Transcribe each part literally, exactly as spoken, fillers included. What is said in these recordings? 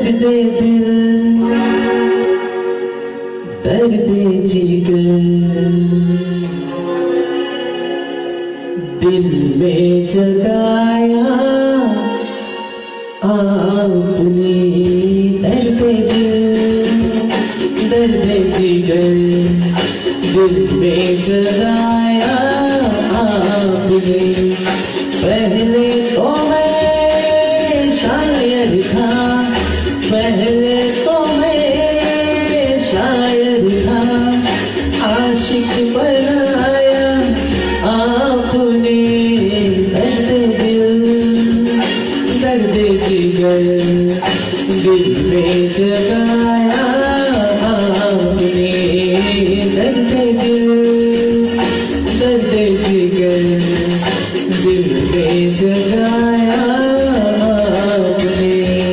दर्द दिल दर्द जिगर दिल में जगाया आपने। दर्द दिल दर्द जिगर दिल में जगाया आपने। पहले तो मैं शायर था, पहले तो मैं शायर था, आशिक बनाया आपने। दर्द दिल दर्द जिगर दिल में जगाया आपने। दर्द दिल दर्द जिगर दिल में जगाया आपने।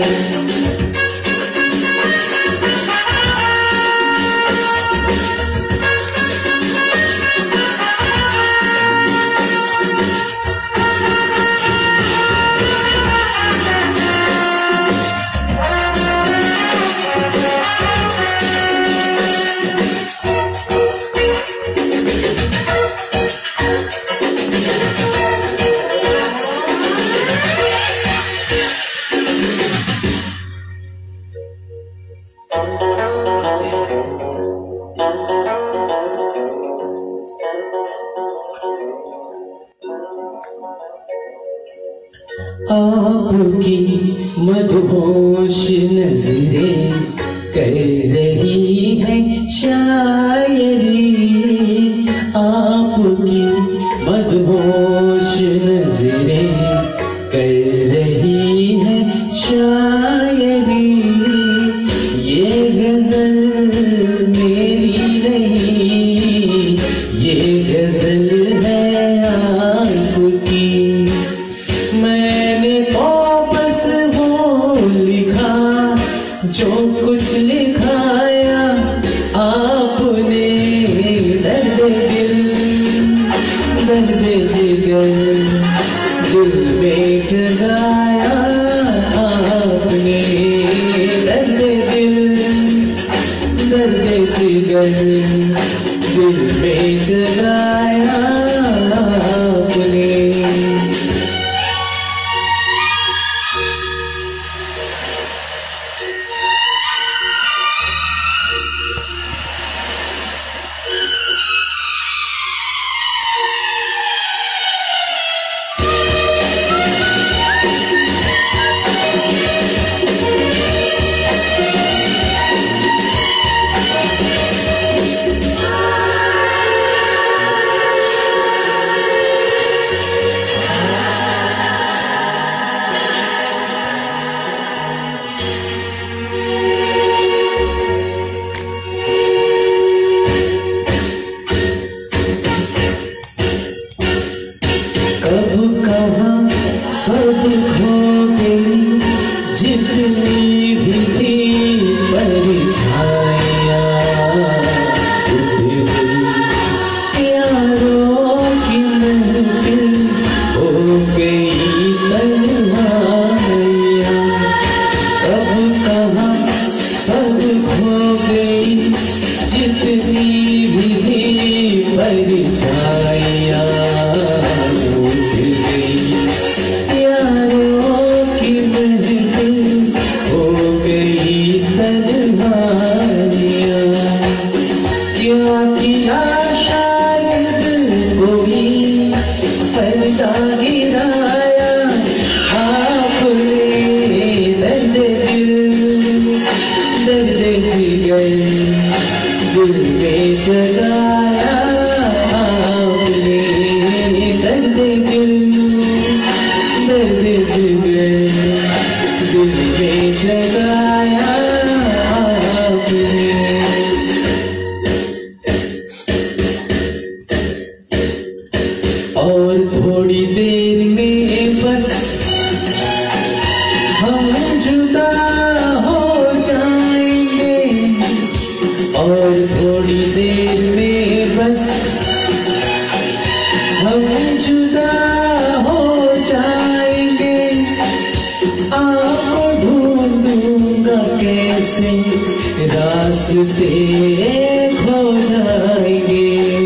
आपकी मदहोश नजरें कर रही है शायरी। आपकी मदहोश नजरें कर रही है शायरी। ये गजल मेरी नहीं, ये गजल है आपकी। मैंने तो बस वो लिखा जो कुछ लिखाया आपने। दर्द दिल दर्द जिगर दिल में जगाया आपने। दर्द दिल दर्द जिगर दिल में जगाया आपने। सब खो गई जितनी भी थी परछाइयाँ। उठ गई प्यारों की महफिल, हो गई तन्हाइयाँ। कब कहाँ सब खो गई जितनी भी थी परछाइयाँ। गिराया आपने। दर्द दिल दर्द जिगर दिल में जगाया आपने। से रास्ते खो जाएंगे,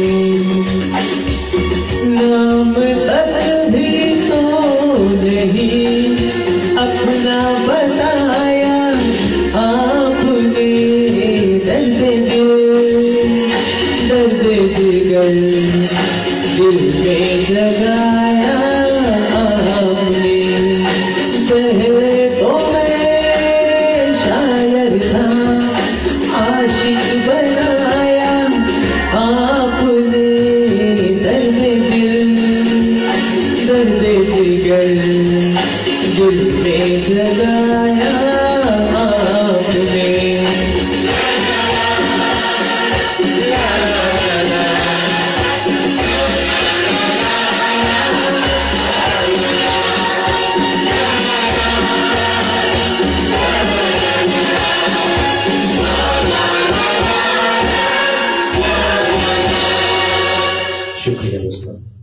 नाम तक भी तो नहीं अपना बताया आपने। दर्द दिल दर्द जिगर दिल में जगाया आपने। पहले तो मैं शायर था, आशिक बनाया आपने। दर्द दिल दर्द जिगर दिल में जगाया आपने। शुक्रिया दोस्तों।